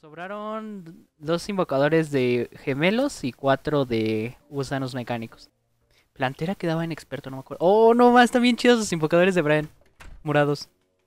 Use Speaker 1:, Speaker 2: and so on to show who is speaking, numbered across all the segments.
Speaker 1: sobraron 2 invocadores de gemelos y 4 de gusanos mecánicos. Plantera quedaba en experto, no me acuerdo. Oh, no más, están bien chidos los invocadores de Brian. Morados.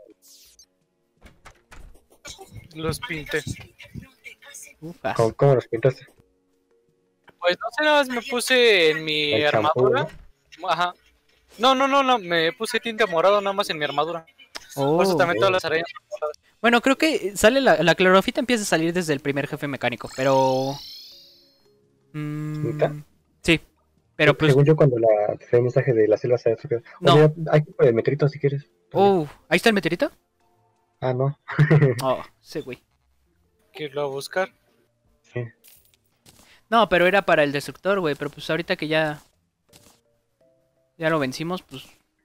Speaker 2: Los pinté.
Speaker 1: Ufas.
Speaker 3: ¿Cómo los pintaste?
Speaker 2: Pues no sé, nada más me puse en mi
Speaker 3: El champú,
Speaker 2: armadura. Ajá. No, me puse tinte morado nada más en mi armadura. Por eso
Speaker 1: Oh.
Speaker 2: también todas las arañas son moradas.
Speaker 1: Bueno, creo que sale la clorofita empieza a salir desde el primer jefe mecánico, pero...
Speaker 3: ¿Neta?
Speaker 1: sí, pero pues...
Speaker 3: Según yo, cuando te fue el mensaje de la selva, ¿sabes?
Speaker 1: No.
Speaker 3: Oye, hay el meteorito si quieres.
Speaker 1: Oh, ahí está el meteorito.
Speaker 3: Ah, no.
Speaker 1: Oh, sí, güey.
Speaker 2: Que lo a buscar.
Speaker 3: Sí.
Speaker 1: No, pero era para el destructor, güey. Pero pues ahorita que ya lo vencimos, pues...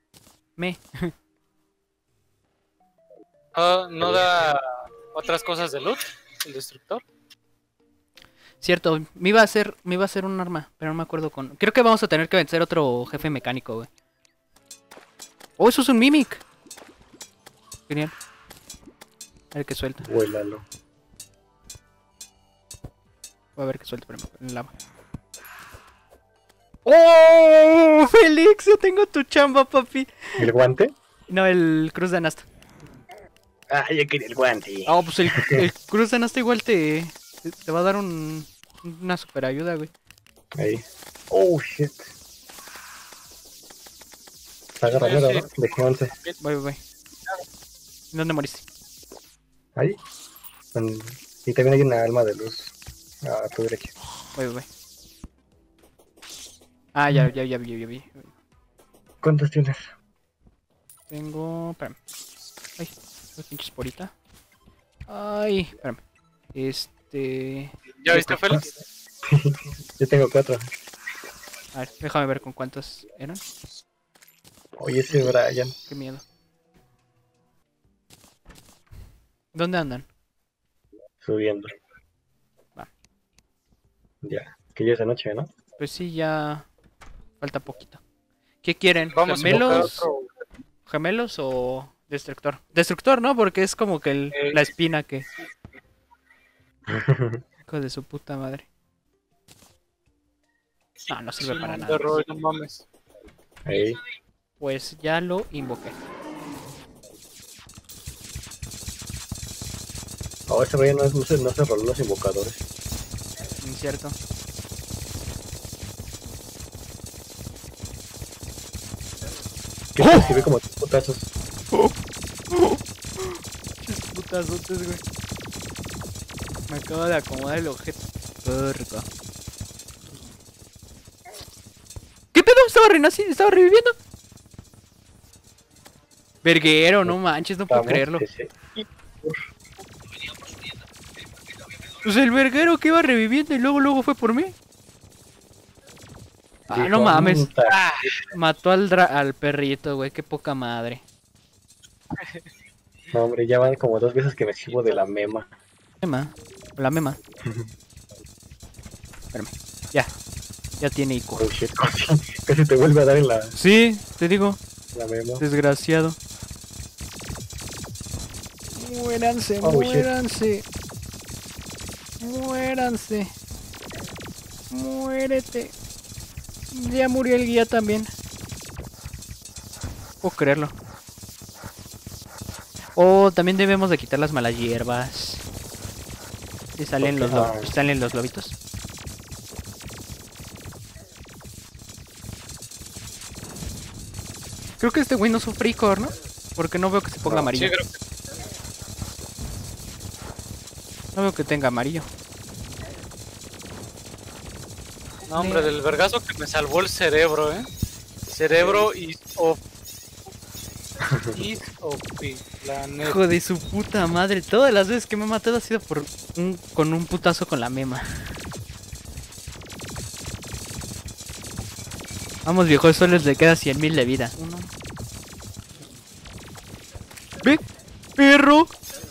Speaker 2: ¿No da otras cosas de loot? El destructor.
Speaker 1: Cierto, me iba a hacer un arma, pero no me acuerdo con... Creo que vamos a tener que vencer otro jefe mecánico, güey. Oh, eso es un Mimic. Genial. A ver qué suelta.
Speaker 3: Vuélalo.
Speaker 1: Voy a ver qué suelta primero en lava. ¡Oh! Félix, yo tengo tu chamba, papi.
Speaker 3: ¿El guante?
Speaker 1: No, el cruz de anasta.
Speaker 3: Ah, yo quería el guante.
Speaker 1: Oh, pues el cruz de anasta igual te va a dar una super ayuda, güey.
Speaker 3: Ahí. Oh, shit. Agarra miedo, ¿no? Dejé 11.
Speaker 1: Voy. ¿Dónde moriste?
Speaker 3: Ahí. Y también hay una alma de luz a tu derecha.
Speaker 1: Voy. Ah, ya vi.
Speaker 3: ¿Cuántos tienes?
Speaker 1: Tengo... Espérame. Ay, una pinche esporita. Ay, espérame.
Speaker 2: ¿Ya viste, Félix?
Speaker 3: Yo tengo 4.
Speaker 1: A ver, déjame ver con cuántos eran.
Speaker 3: Oye, ese Brian.
Speaker 1: Qué miedo. ¿Dónde andan?
Speaker 3: Subiendo.
Speaker 1: Va.
Speaker 3: Ya. Que ya es de noche, ¿no?
Speaker 1: Pues sí, ya... Falta poquito. ¿Qué quieren?
Speaker 2: Vamos a invocar
Speaker 1: ¿Gemelos?
Speaker 2: otro.
Speaker 1: ¿Gemelos o destructor? Destructor, ¿no? Porque es como que la espina que... Hijo de su puta madre. No sirve para nada.
Speaker 2: No mames.
Speaker 3: Ahí.
Speaker 1: Pues ya lo invoqué.
Speaker 3: Oh, ese Brian no se roló los invocadores.
Speaker 1: Incierto.
Speaker 3: Que recibe como 3 putazos.
Speaker 1: Putazotes, güey. Me acabo de acomodar el objeto. Verga. ¿Qué pedo? Estaba reviviendo. Verguero, no manches, no puedo
Speaker 3: Vamos,
Speaker 1: creerlo.
Speaker 3: ese.
Speaker 1: Pues el verguero que iba reviviendo y luego fue por mí. Ah,
Speaker 3: Dijo,
Speaker 1: no mames.
Speaker 3: "Puta".
Speaker 1: Mató al perrito, güey, qué poca madre.
Speaker 3: No, hombre, ya van como 2 veces que me esquivo de la mema.
Speaker 1: La mema. Espérame. Ya tiene ico.
Speaker 3: Oh shit, casi te vuelve a dar en la
Speaker 1: Sí, te digo,
Speaker 3: mema.
Speaker 1: desgraciado. Muéranse,
Speaker 3: Oh, shit.
Speaker 1: muéranse. Muérete. Ya murió el guía también. Puedo creerlo. Oh, también debemos de quitar las malas hierbas. Y salen los lobitos. Creo que este güey no sufre icor, ¿no? Porque no veo que se ponga
Speaker 3: No,
Speaker 1: amarillo.
Speaker 2: Sí, creo que
Speaker 1: No veo que tenga amarillo.
Speaker 2: no, hombre, del vergazo que me salvó el cerebro, Cerebro y la neta.
Speaker 1: Hijo de su puta madre. Todas las veces que me he matado ha sido con un putazo con la mema. Vamos, viejo, solo le queda 100.000 de vida. ¡Ve! ¡Perro!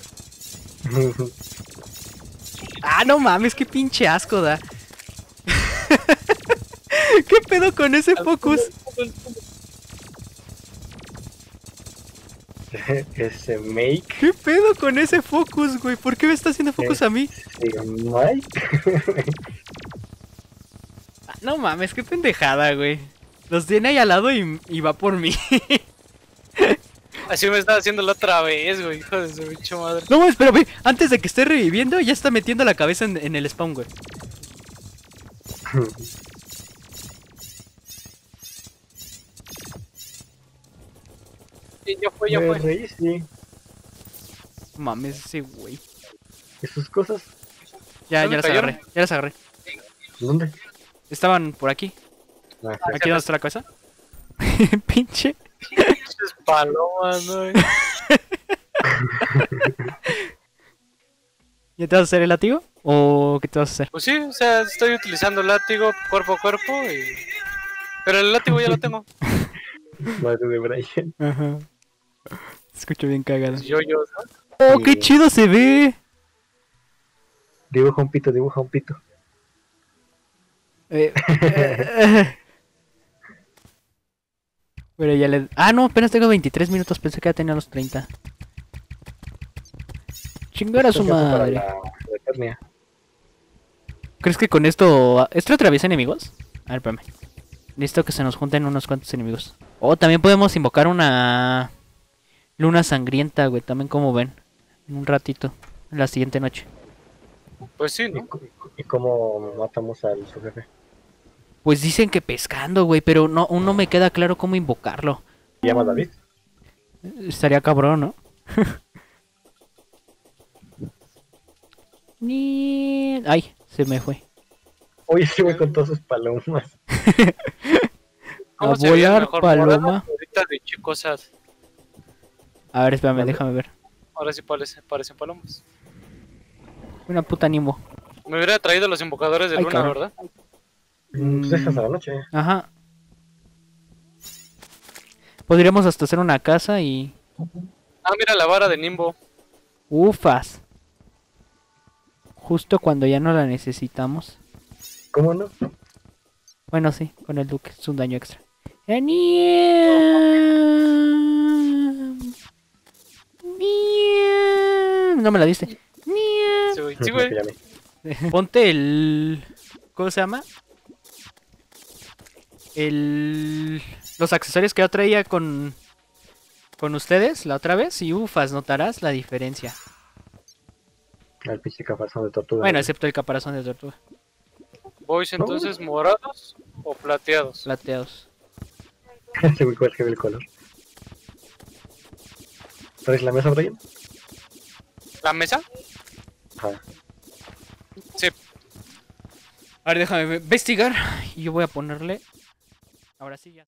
Speaker 1: Ah, no mames, qué pinche asco da. ¿Qué pedo con ese focus?
Speaker 3: Ese Make.
Speaker 1: ¿Qué pedo con ese focus, güey? ¿Por qué me está haciendo focus a mí?
Speaker 3: Mike.
Speaker 1: Ah, no mames, qué pendejada, güey. Los tiene ahí al lado y va por mí.
Speaker 2: Así me estaba haciendo la otra vez, güey. Hijo de su bicho madre.
Speaker 1: No mames, pero ve, antes de que esté reviviendo, ya está metiendo la cabeza en el spawn, güey.
Speaker 2: Sí, ya fue, ya
Speaker 3: Me
Speaker 2: fue.
Speaker 3: reí, sí.
Speaker 1: No mames, ese güey.
Speaker 3: ¿Y sus cosas?
Speaker 1: Ya
Speaker 2: ¿Dónde
Speaker 1: las
Speaker 2: cayeron?
Speaker 1: agarré, ya las agarré.
Speaker 3: ¿Dónde?
Speaker 1: Estaban por aquí.
Speaker 3: Ah,
Speaker 1: Aquí donde está la cabeza. Pinche.
Speaker 2: Pinches palomas, ¿no?
Speaker 1: ¿Ya te vas a hacer el látigo? ¿O qué te vas a hacer?
Speaker 2: Pues sí, o sea, estoy utilizando látigo cuerpo a cuerpo y... Pero el látigo ya lo tengo.
Speaker 3: madre de Brian.
Speaker 1: Ajá. Se escucha bien cagado.
Speaker 2: Yo, ¿no?
Speaker 1: ¡Oh, qué chido se ve!
Speaker 3: Dibuja un pito, dibuja un pito.
Speaker 1: Pero ya le... Ah, no, apenas tengo 23 minutos. Pensé que ya tenía los 30. Chingar a su
Speaker 3: Esto se hace para
Speaker 1: madre.
Speaker 3: la Eternia.
Speaker 1: ¿Crees que con esto... ¿Esto atraviesa enemigos? A ver, espérame. Listo que se nos junten unos cuantos enemigos. Oh, también podemos invocar una... Luna sangrienta, güey. También como ven. En un ratito. La siguiente noche.
Speaker 2: Pues sí, ¿no?
Speaker 3: ¿Y cómo matamos al su jefe?
Speaker 1: Pues dicen que pescando, güey. Pero no, aún no me queda claro cómo invocarlo.
Speaker 3: ¿Se llama David?
Speaker 1: Estaría cabrón, ¿no? Ni... Ay, se me fue.
Speaker 3: Oye, se me con todas sus palomas.
Speaker 2: ¿Cómo
Speaker 1: A
Speaker 2: se veía
Speaker 1: volar,
Speaker 2: mejor?
Speaker 1: paloma.
Speaker 2: Morado, ahorita de hecho cosas.
Speaker 1: A ver, espérame,
Speaker 3: Vale.
Speaker 1: déjame ver.
Speaker 2: Ahora sí parecen palomas.
Speaker 1: Una puta Nimbo.
Speaker 2: Me hubiera traído los invocadores de
Speaker 1: Ay,
Speaker 2: luna,
Speaker 1: cabrón.
Speaker 2: ¿verdad?
Speaker 3: Pues dejas a la noche.
Speaker 1: Ajá. Podríamos hasta hacer una casa y...
Speaker 2: Ah, mira la vara de Nimbo.
Speaker 1: Ufas. Justo cuando ya no la necesitamos.
Speaker 3: ¿Cómo no?
Speaker 1: Bueno, sí, con el Duque es un daño extra. No me la diste.
Speaker 2: Sí, güey. Sí, güey.
Speaker 3: Ya vi.
Speaker 1: Ponte el... ¿Cómo se llama? Los accesorios que yo traía con ustedes la otra vez y ufas, notarás la diferencia.
Speaker 3: Al pinche caparazón de tortuga.
Speaker 1: Bueno, excepto el caparazón de tortuga.
Speaker 2: Boys entonces morados o plateados.
Speaker 1: Plateados.
Speaker 3: Ese güey, ¿cuál es el color? ¿Traes la mesa, Brian?
Speaker 2: ¿La mesa?
Speaker 3: Ajá.
Speaker 2: Sí.
Speaker 1: A ver, déjame investigar y yo voy a ponerle... Ahora sí ya.